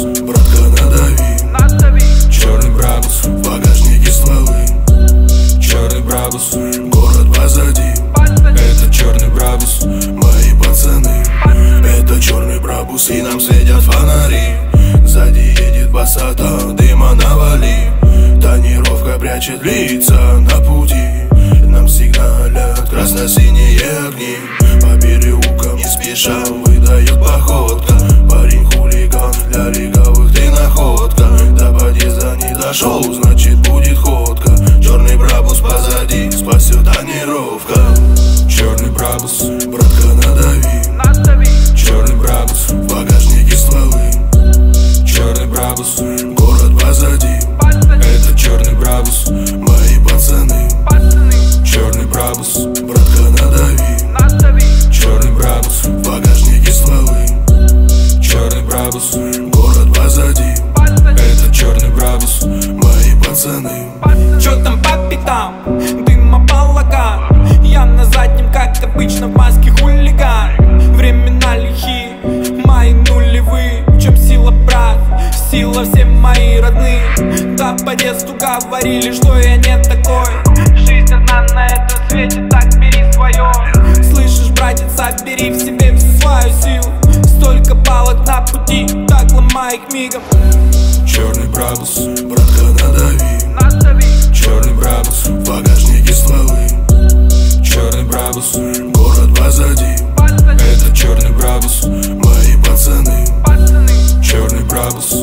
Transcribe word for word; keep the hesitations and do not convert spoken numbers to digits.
братка, надави, надави. Черный Брабус, в багажнике стволы. Черный Брабус, город позади, Позади. это Черный Брабус, мои пацаны. Это Черный Брабус, и нам светят фонари. Сзади едет басата, дыма навали. Тонировка прячет лица на пути. Нам сигналят красно-синие огни. По переулкам не спеша выдает походка. Парень хулиган, для лиговых ты находка. До подъезда не дошел, значит будет ходка. Черный Брабус позади, спасет тонировка. Черный Брабус, братка, надави, надави. Черный Брабус, в багажнике стволы. Черный Брабус, город позади, Позади. это Черный Брабус, мои пацаны. Пацаны. Черный Брабус, братка, надави, надави. Черный Брабус, в багажнике стволы. Черный Брабус, город позади, Позади. это Черный Брабус, мои пацаны. Чё там по пятам? Дыма балаган. Я на заднем, как обычно, в маске хулиган. Времена лихие, мои нулевые. В чем сила, брат? Сила все мои родные. Да по детству говорили, что я не такой. Жизнь одна на этом свете, так бери свое. Слышишь, братец, собери в себе всю свою силу. Столько палок на пути, так ломай их мигом. Черный Брабус, братка, надави, надави. Черный Брабус, в багажнике стволы. Черный Брабус, город позади, Позади. это Черный Брабус, мои пацаны. Пацаны. Черный Брабус,